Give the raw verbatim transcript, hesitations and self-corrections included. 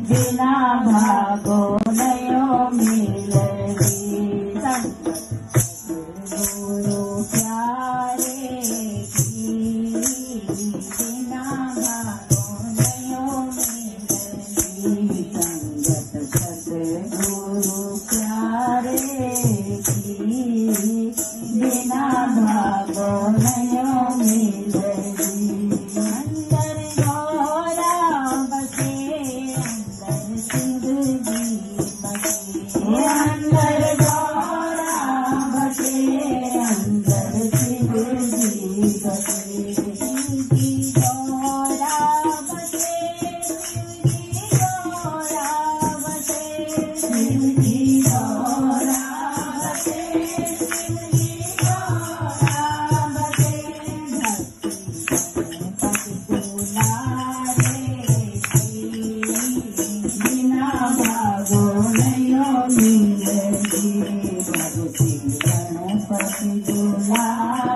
बिना भागो नयो मिलती गुरु प्यारे की बिना भागो नयो मिलती संगत सतगुरु प्यारे की बिना भागो नयो मिलती अंदर गौरा बसे अंदर शिव जी बसे अंदर गौरा बसे अंदर शिव जी बसे शिव जी गौरा बसे शिव जी गौरा बसे शिव जी गौरा बसे शिव जी गौरा बसे बिना भागो नयो मिलती भगती गणपति दुलारे।